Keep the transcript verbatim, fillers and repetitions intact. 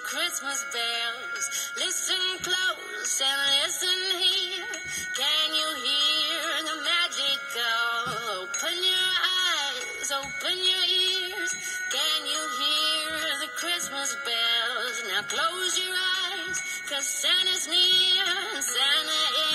Christmas bells. Listen close and listen here. Can you hear the magic call? Open your eyes, open your ears. Can you hear the Christmas bells? Now close your eyes, 'cause Santa's near, Santa is